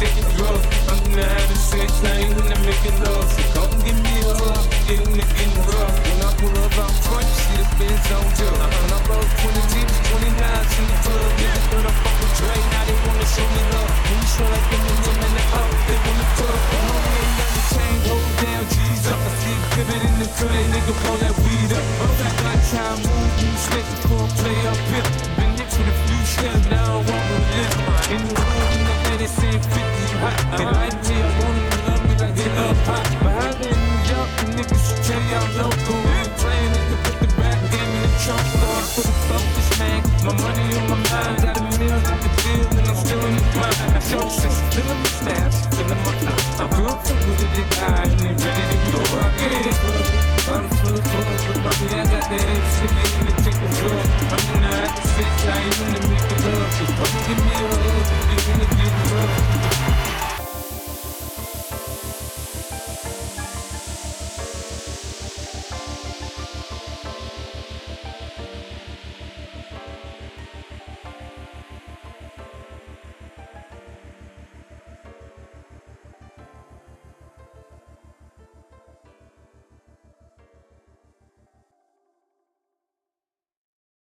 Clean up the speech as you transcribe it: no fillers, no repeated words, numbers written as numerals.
make it rough. I'm gonna have the sex, I ain't gonna make it love. So come give me a hug, getting it in rough. When I pull up out front, you see the Benz on jug. When I roll 20 Jeeps, 29s in the club. Niggas thought I fuck with Dre, now they wanna show me love. When you show like them in women,